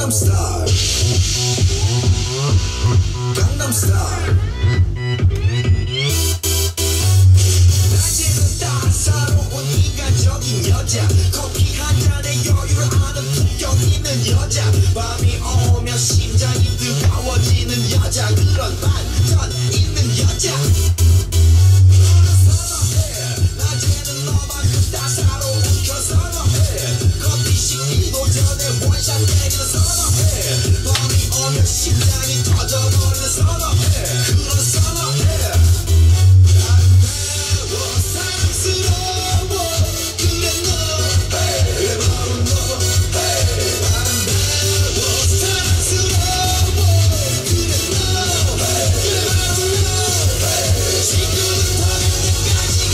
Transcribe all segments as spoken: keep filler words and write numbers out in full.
Gangnam Style. Gangnam Style. 낮에는 따사로운 인간적인 여자, 커피 한 잔에 여유를 아는 품격 있는 여자, 밤이 오면 심장이 뜨거워지는 여자, 그런 반전 있는 여자. 너는 선호해. 낮에는 너만큼 따사로운 그 선호해. 커피 식기도 전에 원샷 때리는 선호해. 밤이 오면 심장이 터져버리는 선호해. 그런 선호해. 아름다워 사랑스러워 그래 너 그래 바로 너 아름다워 사랑스러워 그래 너 그래 바로 너 지금부터 내까지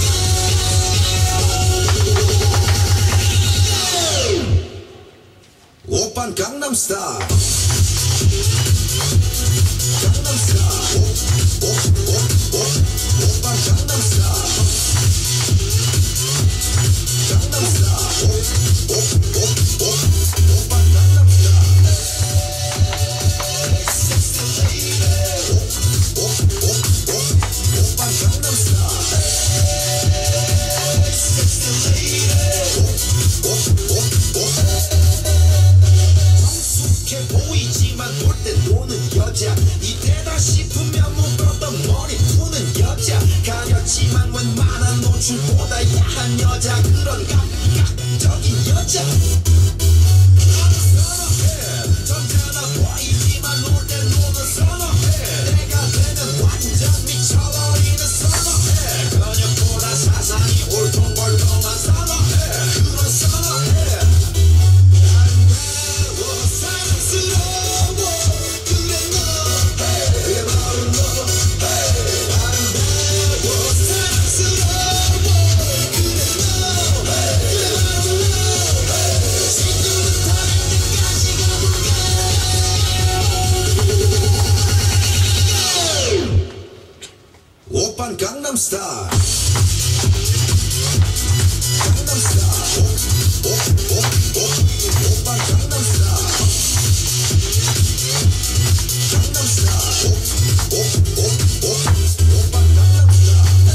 가볼까. 오빤 강남 스타일. 강남 스타일. 오, 오, 오, 오. 오빤 강남 스타일. 강남 스타일. 오, 오, 오, 오. 오빤 강남 스타일. Sexy lady. 오, 오, 오, 오. 오빤 강남 스타일. Sexy lady. 오, 오, 오, 오. 성숙해 보이지만 놀 때 노는 여자, 이때다 싶으면 묶었던 머리 푸는 여자, 가렸지만 웬만한 노출보다 야한 여자, 그런 감각적인 여자. 나는 선호해. 점잖아 보이지만 놀 때 노는 선호해. 내가 되면 완전 미쳐버리는 선호해. 근육보다 사상이 울퉁불퉁한 선호해. 그런 선호해. 아름다워 사랑스러워 그래 너 그래 바로 너 아름다워 사랑스러워 그래 너 그래 바로 너 지금부터 내까지 가볼까. 오빤 강남 스타일. 강남 스타일. 오, 오, 오, 오. 오빤 강남 스타일. 강남 스타일. 오, 오, 오, 오. 오빤 강남 스타일.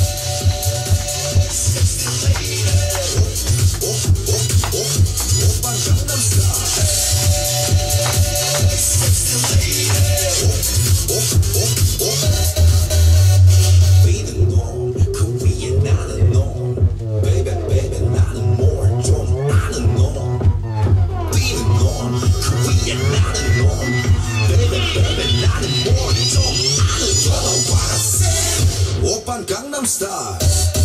Sexy lady. 오, 오, 오, 오. 오빤 강남 스타일. Sexy lady. 오, 오, 오, 오. 위는 놈, 그 위에 나는 놈. Baby, baby, 나는 뭘 좀 아는 놈. 위는 놈, 그 위에 나는 놈. Baby, baby, 나는 뭘 좀 아는 놈. 오빤 강남 스타일.